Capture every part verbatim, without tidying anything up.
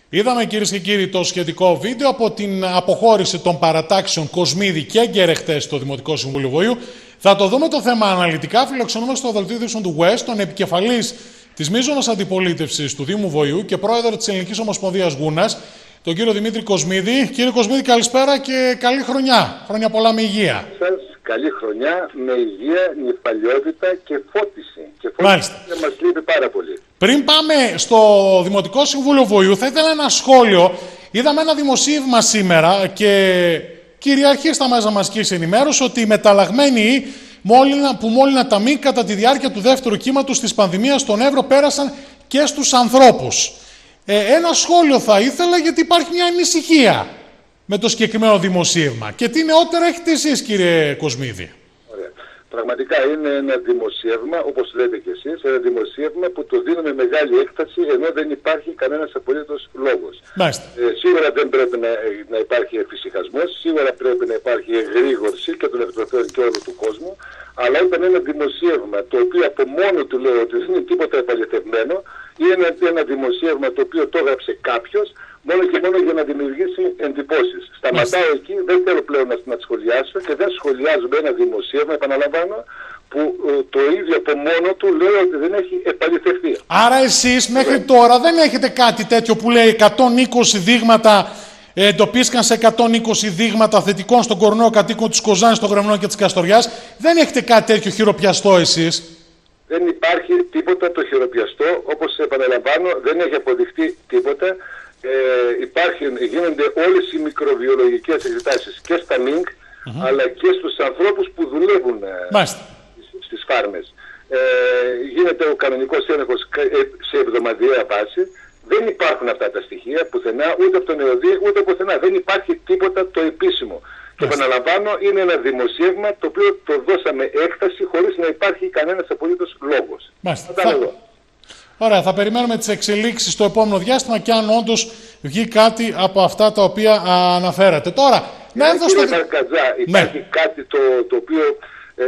Είδαμε, κυρίες και κύριοι, το σχετικό βίντεο από την αποχώρηση των παρατάξεων Κοσμίδη και Γκέρε χτες στο Δημοτικό Συμβούλιο Βοηού. Θα το δούμε το θέμα αναλυτικά. Φιλοξενούμε στο δελτίο ειδήσεων του West τον επικεφαλής της μείζωνος αντιπολίτευσης του Δήμου Βοηού και πρόεδρο της Ελληνικής Ομοσπονδίας Γούνας, τον κύριο Δημήτρη Κοσμίδη. Κύριε Κοσμίδη, καλησπέρα και καλή χρονιά. Χρόνια πολλά με υγεία. Σας καλή χρονιά με υγεία, νυφαλιότητα και φώτιση. Και φώτιση μας λείπει πάρα πολύ. Πριν πάμε στο Δημοτικό Συμβούλιο Βοηού, θα ήθελα ένα σχόλιο. Είδαμε ένα δημοσίευμα σήμερα και κυριαρχεί στα μέσα μαζικής ενημέρωσης ότι οι μεταλλαγμένοι που μόλυναν τα μη κατά τη διάρκεια του δεύτερου κύματος της πανδημίας στον Εύρο πέρασαν και στους ανθρώπους. Ε, ένα σχόλιο θα ήθελα, γιατί υπάρχει μια ανησυχία με το συγκεκριμένο δημοσίευμα. Και τι νεότερα έχετε εσείς, κύριε Κοσμίδη? Ωραία. Πραγματικά είναι ένα δημοσίευμα, όπως λέτε και εσείς, ένα δημοσίευμα που το δίνουμε μεγάλη έκταση, ενώ δεν υπάρχει κανένας απολύτως λόγος. Ε, σίγουρα δεν πρέπει να, να υπάρχει εφησυχασμός, σίγουρα πρέπει να υπάρχει εγρήγορση και των ευτροφέων και όλου του κόσμου, αλλά ήταν ένα δημοσίευμα το οποίο από μόνο του λέω ότι δεν είναι τίποτα επαληθευμένο, είναι ένα δημοσίευμα το οποίο το έγραψε κάποιος μόνο και μόνο για να δημιουργήσει εντυπώσεις. Σταματάω εκεί, δεν θέλω πλέον να, να σχολιάσω και δεν σχολιάζουμε ένα δημοσίευμα, επαναλαμβάνω, που ε, το ίδιο από μόνο του λέει ότι δεν έχει επαληθευτεί. Άρα εσείς μέχρι τώρα δεν έχετε κάτι τέτοιο που λέει εκατόν είκοσι δείγματα, ε, εντοπίστηκαν σε εκατόν είκοσι δείγματα θετικών στον κορονοϊό κατοίκων της Κοζάνης, των Γρεμνών και της Καστοριάς. Δεν έχετε κάτι τέτοιο χειροπιαστό εσείς? Δεν υπάρχει τίποτα το χειροπιαστό, όπως επαναλαμβάνω, δεν έχει αποδειχτεί τίποτα. Ε, υπάρχουν, γίνονται όλες οι μικροβιολογικές εξετάσεις και στα ΜΙΝΚ, mm-hmm. αλλά και στους ανθρώπους που δουλεύουν ε, στις φάρμες. Ε, γίνεται ο κανονικός έλεγχος σε εβδομαδιαία βάση. Δεν υπάρχουν αυτά τα στοιχεία πουθενά, ούτε από τον ΕΟΔΗ, ούτε πουθενά. Δεν υπάρχει τίποτα το επίσημο. Και επαναλαμβάνω, είναι ένα δημοσίευμα το οποίο το δώσαμε έκταση χωρίς να υπάρχει κανένας απολύτως λόγος. Μάλιστα. Θα... Ωραία, θα περιμένουμε τις εξελίξεις στο επόμενο διάστημα και αν όντως βγει κάτι από αυτά τα οποία α, αναφέρατε. Τώρα, ναι, να έρθω στο... Βαρκατζά, υπάρχει ναι. κάτι το, το οποίο ε,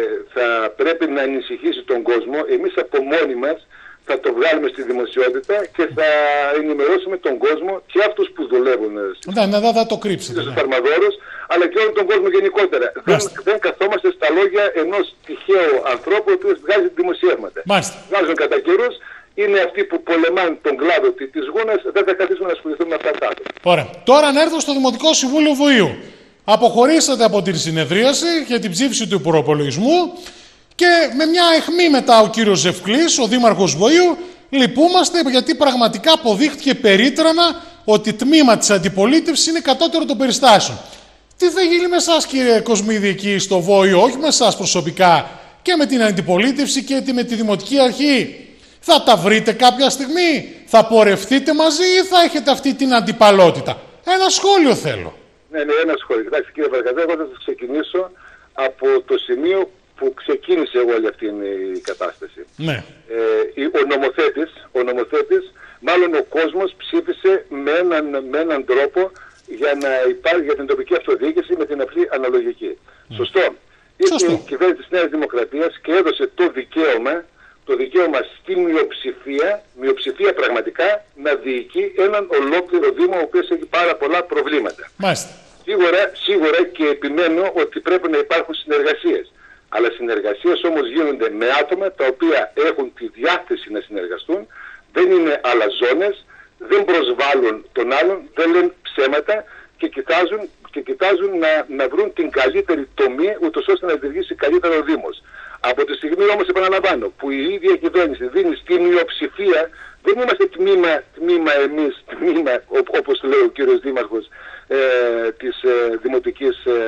θα πρέπει να ανησυχήσει τον κόσμο. Εμείς από μόνοι μας θα το βγάλουμε στη δημοσιότητα και θα ενημερώσουμε τον κόσμο και αυτούς που δουλεύουν στις ναι, ναι, θα το κρύψετε, ναι. φαρμαδόρους, αλλά και όλο τον κόσμο γενικότερα. Δεν, δεν καθόμαστε στα λόγια ενός τυχαίου ανθρώπου ο οποίος βγάζει δημοσιεύματα. Μάλιστα. Βγάζουν κατά καιρούς, είναι αυτοί που πολεμάνε τον κλάδο της Γούνας, δεν θα καθίσουμε να ασχοληθούμε με αυτά τα άτομα. Ωραία. Τώρα να έρθω στο Δημοτικό Συμβούλιο Βοηού. Αποχωρήσατε από την συνεδρίαση για την ψήφιση του προπολογισμού. Και με μια αιχμή μετά ο κύριος Ζευκλής, ο δήμαρχος Βοηού, λυπούμαστε γιατί πραγματικά αποδείχτηκε περίτρανα ότι τμήμα της αντιπολίτευσης είναι κατώτερο των περιστάσεων. Τι θα γίνει με εσάς, κύριε Κοσμίδη, εκεί στο Βόηο, όχι με εσάς προσωπικά, και με την αντιπολίτευση και με τη Δημοτική Αρχή? Θα τα βρείτε κάποια στιγμή, θα πορευτείτε μαζί ή θα έχετε αυτή την αντιπαλότητα? Ένα σχόλιο θέλω. Ναι, ναι, ένα σχόλιο. Κοιτάξτε, κύριε Βαρκατζά, εγώ θα ξεκινήσω από το σημείο που ξεκίνησε όλη αυτή η κατάσταση. Ναι. Ε, ο νομοθέτης, ο νομοθέτης, μάλλον ο κόσμος ψήφισε με έναν, με έναν τρόπο για να υπάρχει για την τοπική αυτοδιοίκηση με την απλή αναλογική. Mm. Σωστό. Ήρθε η κυβέρνηση της Νέας Δημοκρατίας και έδωσε το δικαίωμα, το δικαίωμα στη μειοψηφία, μειοψηφία πραγματικά, να διοικεί έναν ολόκληρο Δήμο ο οποίος έχει πάρα πολλά προβλήματα. Μάλιστα. Σίγουρα, σίγουρα και επιμένω ότι πρέπει να υπάρχουν συνεργασίες. Αλλά συνεργασίες όμως γίνονται με άτομα τα οποία έχουν τη διάθεση να συνεργαστούν, δεν είναι αλαζόνες, δεν προσβάλλουν τον άλλον, δεν λένε ψέματα και κοιτάζουν, και κοιτάζουν να, να βρουν την καλύτερη τομή, ούτως ώστε να λειτουργήσει καλύτερα ο Δήμος. Από τη στιγμή όμως, επαναλαμβάνω, που η ίδια κυβέρνηση δίνει στη μειοψηφία, δεν είμαστε τμήμα, τμήμα εμείς, τμήμα, όπως λέει ο κύριος Δήμαρχος ε, της ε, Δημοτικής ε,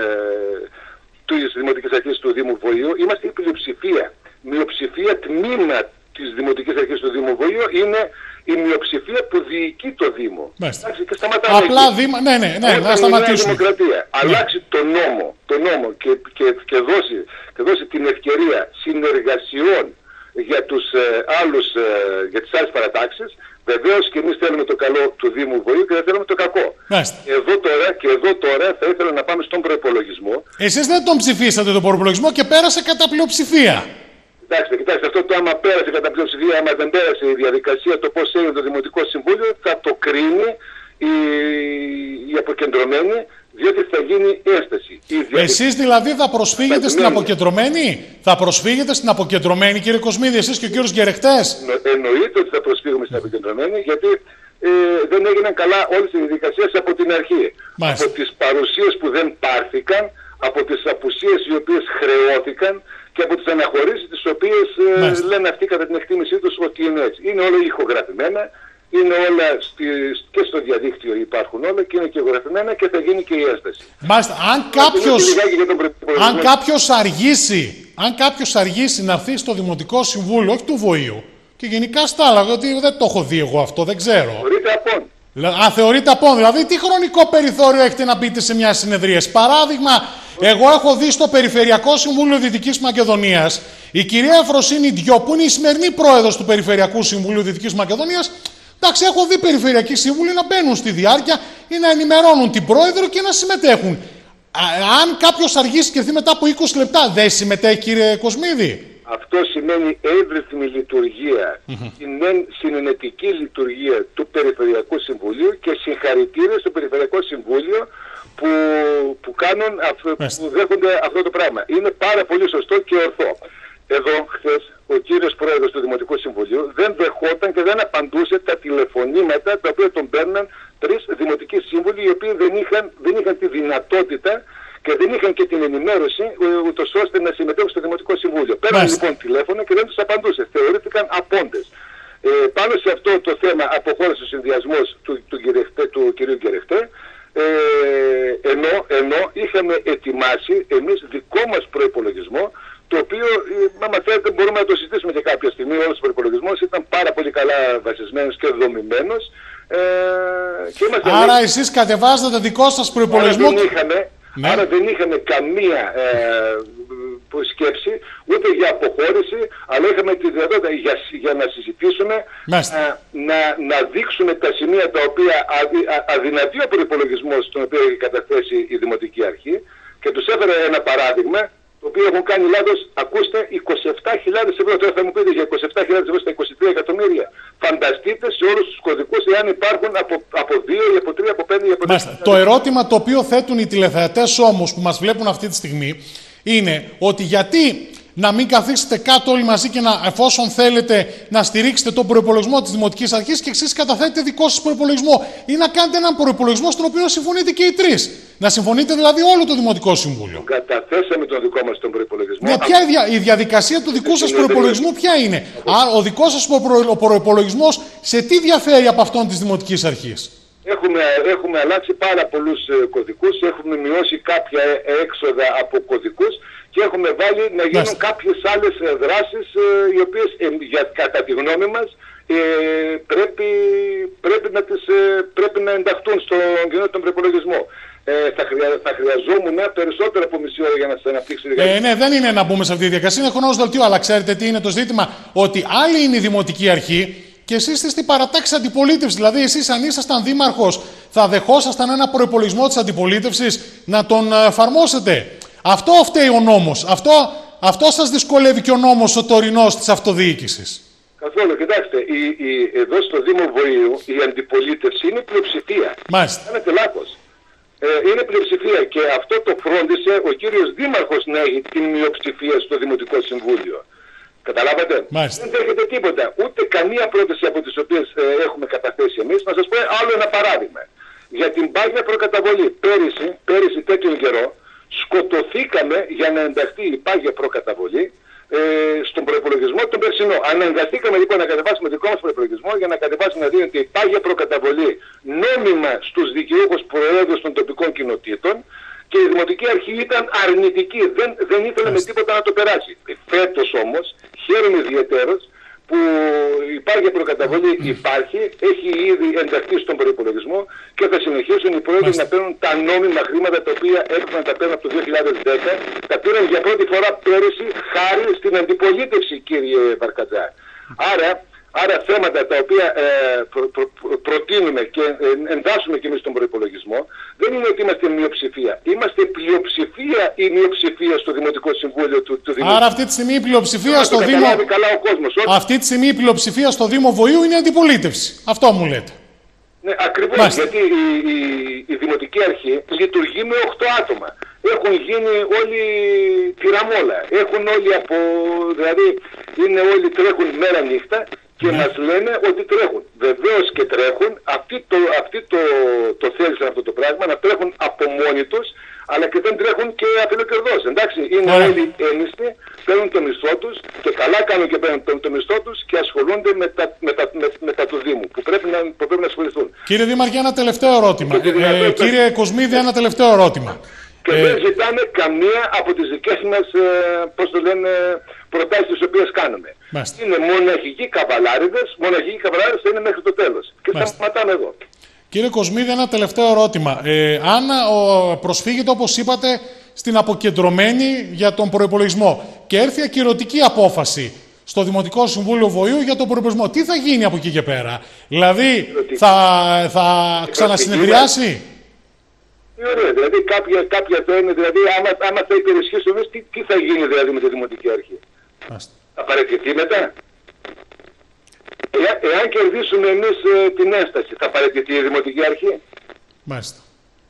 της Δημοτικής Αρχής του Δήμου Βοηού, είμαστε η πλειοψηφία. Μειοψηφία, τμήμα της Δημοτικής Αρχής του Δήμου Βοηού είναι η μειοψηφία που διοικεί το Δήμο. Εντάξει, και σταματάμε απλά εκεί. Δήμα, ναι, ναι, ναι, να σταματήσουμε. Δημοκρατία. Ναι. Αλλάξει το νόμο, το νόμο και, και, και, δώσει, και δώσει την ευκαιρία συνεργασιών για τους ε, άλλους, ε, για τις άλλες παρατάξεις. Βεβαίως και εμείς θέλουμε το καλό του Δήμου Βοηού και δεν θέλουμε το κακό. Εδώ τώρα, και εδώ τώρα θα ήθελα να πάμε στον προϋπολογισμό. Εσείς δεν τον ψηφίσατε τον προϋπολογισμό και πέρασε κατά πλειοψηφία. Εντάξει, κοιτάξτε, αυτό το άμα πέρασε κατά πλειοψηφία, άμα δεν πέρασε η διαδικασία, το πώς έγινε το Δημοτικό Συμβούλιο, θα το κρίνει η, η αποκεντρωμένη, διότι θα γίνει ένσταση. Διαδικ... Εσείς δηλαδή θα προσφύγετε θα στην αποκεντρωμένη, θα προσφύγετε στην αποκεντρωμένη, κύριε Κοσμίδη, εσείς και ο κύριος Γκερεχτές. Εννοείται ότι θα προσφύγουμε στην αποκεντρωμένη, γιατί ε, δεν έγιναν καλά όλες οι διαδικασίες από την αρχή. Μάλιστα. Από τις παρουσίες που δεν πάρθηκαν, από τις απουσίες οι οποίες χρεώθηκαν και από τις αναχωρήσεις τις οποίες ε, λένε αυτοί κατά την εκτίμησή τους ότι είναι έτσι. Είναι όλα ηχογραφημένα, είναι όλα στη, και στο διαδίκτυο υπάρχουν όλα και είναι και ηχογραφημένα και θα γίνει και η ένσταση. Μάλιστα, αν κάποιος, αν κάποιος αργήσει, αν κάποιος αργήσει να έρθει στο Δημοτικό Συμβούλιο, όχι του Βοήου, και γενικά στα άλλα, γιατί δεν το έχω δει εγώ αυτό, δεν ξέρω. Θεωρείται απόν. Α, θεωρείται απόν. Δηλαδή, τι χρονικό περιθώριο έχετε να μπείτε σε μια συνεδρίαση? Παράδειγμα, εγώ έχω δει στο Περιφερειακό Συμβούλιο Δυτικής Μακεδονίας η κυρία Αφροσύνη Διό, που είναι η σημερινή πρόεδρος του Περιφερειακού Συμβουλίου Δυτικής Μακεδονίας. Εντάξει, έχω δει περιφερειακοί σύμβουλοι να μπαίνουν στη διάρκεια ή να ενημερώνουν την πρόεδρο και να συμμετέχουν. Α, αν κάποιος αργήσει και έρθει μετά από είκοσι λεπτά, δεν συμμετέχει, κύριε Κοσμίδη? Αυτό σημαίνει εύρυθμη λειτουργία, mm-hmm. συνενετική λειτουργία του Περιφερειακού Συμβουλίου και συγχαρητήρια στο Περιφερειακό Συμβούλιο που, που, κάνουν, που δέχονται αυτό το πράγμα. Είναι πάρα πολύ σωστό και ορθό. Εδώ χθες ο κύριος Πρόεδρος του Δημοτικού Συμβουλίου δεν δεχόταν και δεν απαντούσε τα τηλεφωνήματα τα οποία τον παίρναν τρεις δημοτικοί σύμβουλοι, οι οποίοι δεν είχαν, δεν είχαν τη δυνατότητα και δεν είχαν και την ενημέρωση ούτως ώστε να συμμετέχουν στο Δημοτικό Συμβούλιο. Πέραν λοιπόν τηλέφωνο και δεν τους απαντούσε. Θεωρήθηκαν απόντες. Ε, πάνω σε αυτό το θέμα αποχώρησε ο συνδυασμός του, του, του, του κυρίου Γκερεχτέ, ε, ενώ, ενώ είχαμε ετοιμάσει εμείς δικό μας προϋπολογισμό, το οποίο, άμα θέλετε, μπορούμε να το συζητήσουμε και κάποια στιγμή. Όλος ο προϋπολογισμός ήταν πάρα πολύ καλά βασισμένος και δομημένος. Ε, και Άρα εμείς... εσείς κατεβάζετε δικό σας προϋπολογισμό. Άρα δεν είχαμε, ναι. άρα δεν είχαμε καμία ε, σκέψη ούτε για αποχώρηση, αλλά είχαμε τη δυνατότητα για, για να συζητήσουμε, α, να, να δείξουμε τα σημεία τα οποία αδυ, α, αδυνατεί ο προϋπολογισμός τον οποίο έχει καταθέσει η Δημοτική Αρχή, και τους έφερα ένα παράδειγμα το οποίο έχουν κάνει λάθος. Ακούστε, είκοσι επτά χιλιάδες ευρώ. Τώρα θα μου πείτε για είκοσι επτά χιλιάδες ευρώ στα είκοσι τρία εκατομμύρια. Φανταστείτε σε όλους τους κωδικούς εάν υπάρχουν από, από δύο ή από τρία, από πέντε ή από τέσσερα. Το ερώτημα το οποίο θέτουν οι τηλεθεατές όμως που μας βλέπουν αυτή τη στιγμή είναι ότι γιατί να μην καθίσετε κάτω όλοι μαζί και να, εφόσον θέλετε να στηρίξετε τον προϋπολογισμό της Δημοτικής Αρχής και εσείς καταθέτετε δικό σας προϋπολογισμό, ή να κάνετε έναν προϋπολογισμό στον οποίο συμφωνείτε και οι τρεις. Να συμφωνείτε δηλαδή όλο το Δημοτικό Συμβούλιο. Καταθέσαμε τον δικό μας τον προϋπολογισμό. Ναι, ποια η, η διαδικασία του δικού σας προϋπολογισμού ποια είναι? Α, ο δικός σας προϋπολογισμός σε τι διαφέρει από αυτόν της Δημοτικής Αρχής? Έχουμε, έχουμε αλλάξει πάρα πολλούς ε, κωδικούς, έχουμε μειώσει κάποια έξοδα από κωδικούς και έχουμε βάλει να γίνουν Μάλιστα. κάποιες άλλες ε, δράσεις ε, οι οποίες ε, για, κατά τη γνώμη μας ε, πρέπει, πρέπει, να τις, ε, πρέπει να ενταχθούν στον κοινό τον προπολογισμό. Ε, θα, χρεια, θα χρειαζόμουν περισσότερο από μισή ώρα για να σας αναπτύξω. Ε, ναι, δεν είναι να μπούμε σε αυτή τη διαδικασία, είναι χρονός δελτίο, αλλά ξέρετε τι είναι το ζήτημα? Ότι άλλη είναι η Δημοτική Αρχή και εσείς είστε στην παρατάξη αντιπολίτευση. Δηλαδή, εσείς αν ήσασταν δήμαρχος, θα δεχόσασταν ένα προϋπολογισμό της αντιπολίτευσης να τον εφαρμόσετε? Αυτό φταίει ο νόμος. Αυτό, αυτό σας δυσκολεύει και ο νόμος ο τωρινός της αυτοδιοίκησης. Καθόλου. Κοιτάξτε, η, η, εδώ στο Δήμο Βοήου η αντιπολίτευση είναι πλειοψηφία. Μάλιστα. Κάνετε λάθος. Ε, είναι πλειοψηφία και αυτό το φρόντισε ο κύριος Δήμαρχος να έχει την μειοψηφία στο Δημοτικό Συμβούλιο. Καταλάβατε? Μάλιστα. Δεν δέχεται τίποτα. Ούτε καμία πρόταση από τις οποίες ε, έχουμε καταθέσει εμείς. Να σας πω άλλο ένα παράδειγμα. Για την πάγια προκαταβολή. Πέρυσι, πέρυσι τέτοιον καιρό, σκοτωθήκαμε για να ενταχθεί η πάγια προκαταβολή ε, στον προϋπολογισμό τον περσινό. Αναγκαστήκαμε λοιπόν να κατεβάσουμε δικό μας προϋπολογισμό για να κατεβάσουμε να δίνεται η πάγια προκαταβολή νόμιμα στους δικαιούχους προέδρους των τοπικών κοινοτήτων, και η Δημοτική Αρχή ήταν αρνητική, δεν, δεν ήθελε με τίποτα να το περάσει. Φέτος όμως χαίρομαι ιδιαιτέρως που η πάγια προκαταβολή υπάρχει, έχει ήδη ενταχθεί στον προϋπολογισμό και θα συνεχίσουν οι πρόεδροι να παίρνουν τα νόμιμα χρήματα τα οποία έπρεπε να τα παίρνουν από το δύο χιλιάδες δέκα. Τα πήραν για πρώτη φορά πέρυσι χάρη στην αντιπολίτευση, κύριε Βαρκατζά. Άρα Άρα θέματα τα οποία ε, προ, προ, προ, προτείνουμε και ε, εντάσσουμε και εμείς στον προϋπολογισμό, δεν είναι ότι είμαστε μειοψηφία. Είμαστε πλειοψηφία ή μειοψηφία στο Δημοτικό Συμβούλιο του, του Δημοτικού. Άρα αυτή τη στιγμή η πλειοψηφία στο Δήμο... Καλά ο κόσμος, όχι? Αυτή τη στιγμή η πλειοψηφία στο Δήμο Βοηού είναι αντιπολίτευση. Αυτό μου λέτε. Ναι, ακριβώς, γιατί η, η, η Δημοτική Αρχή λειτουργεί με οκτώ άτομα. Έχουν γίνει όλοι τυραμόλα. Έχουν όλοι από... Δηλαδή είναι όλοι τρέχουν μέρα νύχτα και ναι. μας λένε ότι τρέχουν. Βεβαίως και τρέχουν. Αυτοί το, αυτοί το, το θέλησαν αυτό το πράγμα, να τρέχουν από μόνοι τους, αλλά και δεν τρέχουν και αφιλοκερδώς. Εντάξει, είναι yeah. όλοι ένιστοι, παίρνουν το μισθό τους και καλά κάνουν και παίρνουν το, το μισθό τους και ασχολούνται με τα, με τα, με, με τα του Δήμου, που πρέπει να, που πρέπει να ασχοληθούν. Κύριε Δήμαρχε, ένα τελευταίο ερώτημα. Ε, ε, κύριε Κοσμίδη, ένα τελευταίο ερώτημα. Και ε... δεν ζητάμε καμία από τις δικές μας, ε, πώς το λένε, προτάσεις τις οποίες κάνουμε. Μάλιστα. Είναι μοναχικοί καβαλάριδες, μοναχικοί καβαλάριδες θα είναι μέχρι το τέλος. Και θα σταματάμε εδώ. Κύριε Κοσμίδη, ένα τελευταίο ερώτημα. Ε, αν ο, προσφύγετε, όπως είπατε, στην αποκεντρωμένη για τον προϋπολογισμό και έρθει ακυρωτική απόφαση στο Δημοτικό Συμβούλιο Βοηού για τον προϋπολογισμό, τι θα γίνει από εκεί και πέρα? Δηλαδή, θα, θα ξανασυνεδριάσει? Ωραία, δηλαδή κάποια, κάποια θα είναι, δηλαδή άμα, άμα θα υπερισχύσουν, τι, τι θα γίνει δηλαδή με τη Δημοτική Αρχή? Μάλιστα. Θα παραιτηθεί μετά? Ε, εάν κερδίσουμε εμείς ε, την ένσταση, θα παραιτηθεί η Δημοτική Αρχή? Μάλιστα.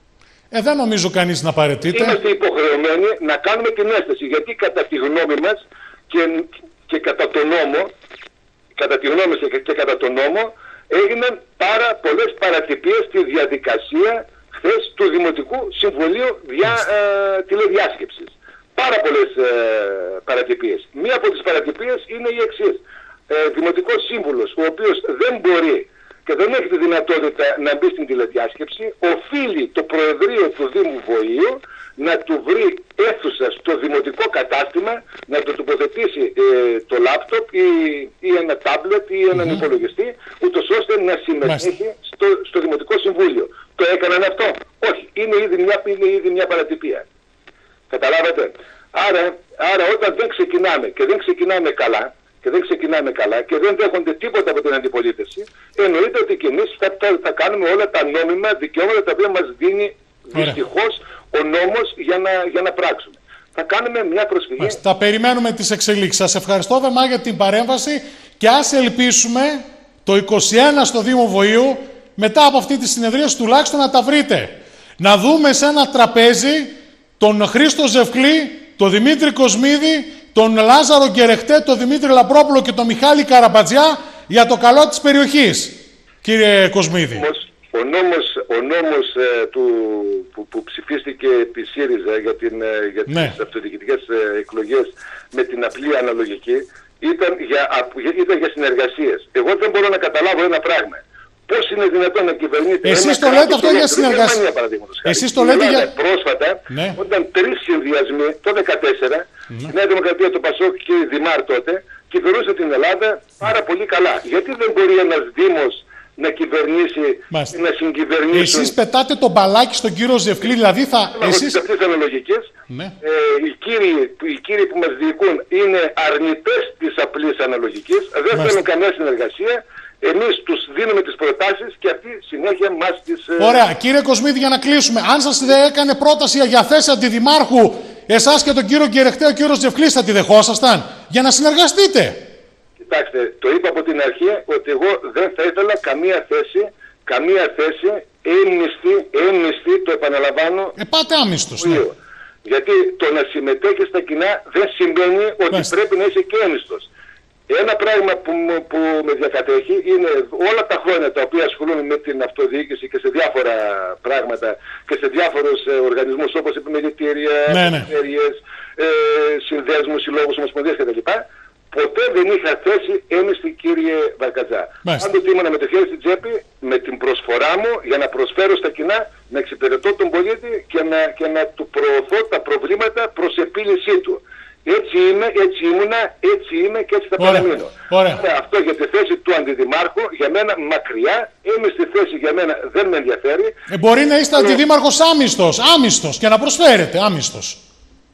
Ε, δεν νομίζω κανείς να παραιτείται. Είμαστε υποχρεωμένοι να κάνουμε την ένσταση, γιατί κατά τη γνώμη μας και, και κατά τον νόμο, κατά τη γνώμη μας και, και κατά τον νόμο, έγιναν πάρα πολλές παρατυπίες στη διαδικασία χθες του Δημοτικού Συμβουλίου δια, ε, τηλεδιάσκεψης. Πάρα πολλές ε, παρατυπίες. Μία από τις παρατυπίες είναι η εξής. Ε, Δημοτικός Σύμβουλος, ο οποίος δεν μπορεί και δεν έχει τη δυνατότητα να μπει στην τηλεδιάσκεψη, οφείλει το Προεδρείο του Δήμου Βοηού να του βρει αίθουσα στο δημοτικό κατάστημα, να το τοποθετήσει ε, το λάπτοπ ή, ή ένα τάμπλετ ή έναν mm-hmm. υπολογιστή, ούτως ώστε να συμμετέχει στο, στο Δημοτικό Συμβούλιο. Το έκαναν αυτό? Όχι. Είναι ήδη μια, είναι ήδη μια παρατυπία. Καταλάβατε? Άρα, άρα όταν δεν ξεκινάμε και δεν ξεκινάμε καλά, και δεν ξεκινάμε καλά και δεν δέχονται τίποτα από την αντιπολίτευση, εννοείται ότι και εμείς θα, θα, θα κάνουμε όλα τα νόμιμα δικαιώματα τα οποία μας δίνει δυστυχώς ο νόμος για να, για να πράξουμε. Θα κάνουμε μια προσφυγή. Μας, θα περιμένουμε τις εξελίξεις. Σας ευχαριστώ Δεμά για την παρέμβαση και ας ελπίσουμε το είκοσι ένα στο Δήμο Βοηού, μετά από αυτή τη συνεδρία τουλάχιστον να τα βρείτε. Να δούμε σε ένα τραπέζι τον Χρήστο Ζευκλή, τον Δημήτρη Κοσμίδη, τον Λάζαρο Γκερεχτέ, τον Δημήτρη Λαπρόπουλο και τον Μιχάλη Καραμπατζιά για το καλό της περιοχής, κύριε Κοσμίδη. Ο νόμος, ο νόμος ε, του, που, που ψηφίστηκε επί ΣΥΡΙΖΑ για, την, ε, για ναι. τις αυτοδιοικητικές ε, εκλογές με την απλή αναλογική ήταν για, ήταν για συνεργασίες. Εγώ δεν μπορώ να καταλάβω ένα πράγμα. Πώς είναι δυνατόν να κυβερνείται? Εσείς το λέτε αυτό για συνεργασία. Εσείς το λέτε για... Πρόσφατα, ναι. όταν τρεις συνδυασμοί, το δύο χιλιάδες δεκατέσσερα, ναι. η Νέα Δημοκρατία, το Πασόκ και η Δημάρ τότε, κυβερνούσε την Ελλάδα πάρα πολύ καλά. Γιατί δεν μπορεί ένας Δήμος να κυβερνήσει, Μάλιστα. να συγκυβερνήσει... Εσείς πετάτε τον μπαλάκι στον κύριο Ζευκλή, δηλαδή θα... Εσείς... Αυτές τις αναλογικές, ναι. ε, οι, κύριοι, οι κύριοι που μας διοικούν είναι αρνητές της απλής αναλογικής, δεν θέλουν καμία συνεργασία. Εμείς τους δίνουμε τις προτάσεις και αυτοί συνέχεια μας τις... Ωραία. Κύριε Κοσμίδη, για να κλείσουμε, αν σας έκανε πρόταση για θέση αντιδημάρχου, εσάς και τον κύριο Γκερεχτέ, ο κύριος Ζευκλής, θα τη δεχόσασταν για να συνεργαστείτε? Κοιτάξτε, το είπα από την αρχή ότι εγώ δεν θα ήθελα καμία θέση, καμία θέση έμνηστη, έμνηστη, το επαναλαμβάνω... Ε, πάτε άμυστος, ναι. Γιατί το να συμμετέχει στα κοινά δεν σημαίνει ότι Μάλιστα. πρέπει να είσαι και έμνηστος. Ένα πράγμα που, που με διακατέχει είναι όλα τα χρόνια τα οποία ασχολούμαι με την αυτοδιοίκηση και σε διάφορα πράγματα και σε διάφορους ε, οργανισμούς όπως επιμελητήρια, ναι, ναι. εταιρείες, ε, συνδέσμους, συλλόγους, ομοσπονδίες κτλ. Ποτέ δεν είχα θέση έμεστη, κύριε Βαρκατζά. Πάντοτε ήμουν με το χέρι στην τσέπη, με την προσφορά μου για να προσφέρω στα κοινά, να εξυπηρετώ τον πολίτη και να, και να του προωθώ τα προβλήματα προς επίλυσή του. Έτσι είμαι, έτσι ήμουνα, έτσι είμαι και έτσι θα παραμείνω. Αυτό για τη θέση του αντιδημάρχου, για μένα μακριά, είμαι στη θέση για μένα δεν με ενδιαφέρει. Ε, μπορεί να είστε αντιδήμαρχος άμυστος, άμυστος και να προσφέρετε άμυστος.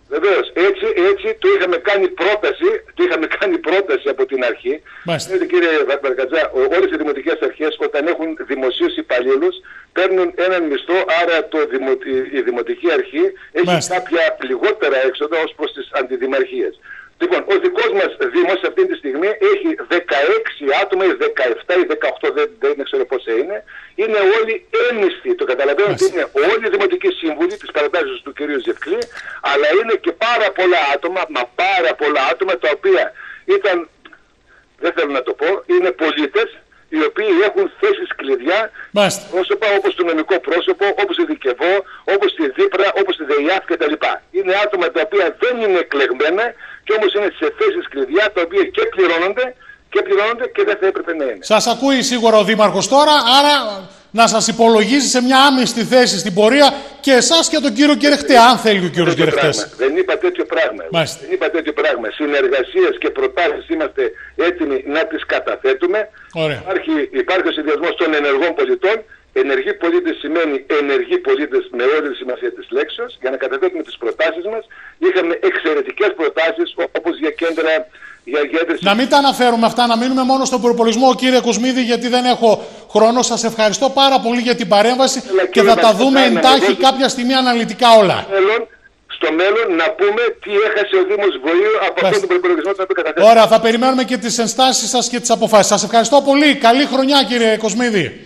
Βεβαίως. Έτσι, έτσι το είχαμε κάνει πρόταση, το είχαμε κάνει πρόταση από την αρχή. Ξέρετε, κύριε Βαρκατζά, όλες οι δημοτικές αρχές όταν έχουν δημοσίους υπαλλήλους παίρνουν έναν μισθό, άρα το δημο, η δημοτική αρχή έχει Μάλιστα. κάποια λιγότερα έξοδα ως προς τις αντιδημαρχίες. Λοιπόν, ο δικός μας Δήμος αυτή τη στιγμή έχει δεκαέξι άτομα ή δεκαεπτά ή δεκαοκτώ, δεν, δεν ξέρω πόσα είναι. Είναι όλοι έμισθοι. Το καταλαβαίνω ότι είναι όλοι οι δημοτικοί σύμβουλοι της παρατάξεως του κ. Ζευκλή, αλλά είναι και πάρα πολλά άτομα, μα πάρα πολλά άτομα τα οποία ήταν, δεν θέλω να το πω, είναι πολίτες οι οποίοι έχουν θέσεις κλειδιά, πρόσωπα όπως το νομικό πρόσωπο, όπως η Δικαιβό, όπως τη Δίπρα, όπως τη ΔΕΙΑΦ κτλ. Είναι άτομα τα οποία δεν είναι εκλεγμένα και όμως είναι σε θέσεις κλειδιά τα οποία και πληρώνονται και πληρώνονται και δεν θα έπρεπε να είναι. Σας ακούει σίγουρα ο Δήμαρχος τώρα, άρα να σας υπολογίζει σε μια άμεστη θέση στην πορεία και εσάς και τον κύριο Κερεχτέ, αν θέλει ο κύριος Κερεχτές. Δεν είπα τέτοιο πράγμα. Μάλιστα. Δεν είπα τέτοιο πράγμα. Συνεργασίες και προτάσεις είμαστε έτοιμοι να τις καταθέτουμε. Υπάρχει, υπάρχει ο συνδυασμός των ενεργών πολιτών. Ενεργοί πολίτες σημαίνει ενεργοί πολίτες με όλη τη σημασία της λέξης. Για να καταθέτουμε τις προτάσεις μας, είχαμε εξαιρετικές προτάσεις όπως για κέντρα. Για, για... Να μην τα αναφέρουμε αυτά, να μείνουμε μόνο στον προπολογισμό, κύριε Κοσμίδη, γιατί δεν έχω χρόνο. Σας ευχαριστώ πάρα πολύ για την παρέμβαση Έλα, και θα τα δούμε εντάχει δώσει... κάποια στιγμή αναλυτικά όλα. Στο μέλλον, στο μέλλον να πούμε τι έχασε ο Δήμος Βοήου από αυτόν τον προπολογισμό που θα καταθέσουμε. Ωραία, θα περιμένουμε και τις ενστάσεις σας και τις αποφάσεις. Σας ευχαριστώ πολύ. Καλή χρονιά, κύριε Κοσμίδη.